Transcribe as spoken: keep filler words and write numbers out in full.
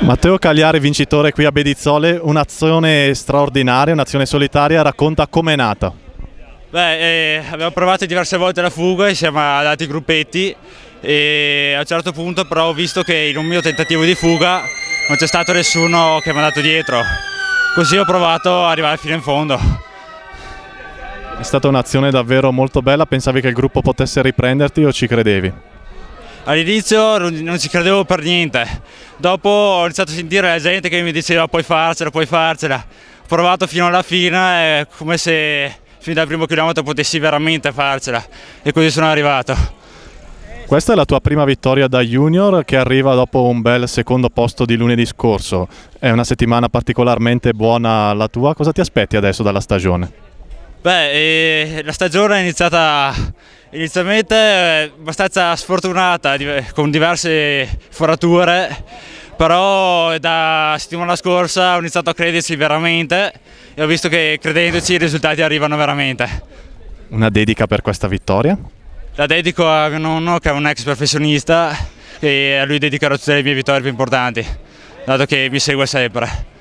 Matteo Cagliari, vincitore qui a Bedizzole, un'azione straordinaria, un'azione solitaria, racconta com'è nata. Beh, eh, abbiamo provato diverse volte la fuga insieme ad altri gruppetti e a un certo punto però ho visto che in un mio tentativo di fuga non c'è stato nessuno che mi ha dato dietro, così ho provato ad arrivare fino in fondo. È stata un'azione davvero molto bella, pensavi che il gruppo potesse riprenderti o ci credevi? All'inizio non ci credevo per niente, dopo ho iniziato a sentire la gente che mi diceva puoi farcela, puoi farcela. Ho provato fino alla fine, è come se fin dal primo chilometro potessi veramente farcela e così sono arrivato. Questa è la tua prima vittoria da junior che arriva dopo un bel secondo posto di lunedì scorso. È una settimana particolarmente buona la tua, cosa ti aspetti adesso dalla stagione? Beh, eh, la stagione è iniziata inizialmente eh, abbastanza sfortunata, con diverse forature, però da settimana scorsa ho iniziato a crederci veramente e ho visto che credendoci i risultati arrivano veramente. Una dedica per questa vittoria? La dedico a mio nonno, che è un ex professionista, e a lui dedicherò tutte le mie vittorie più importanti, dato che mi segue sempre.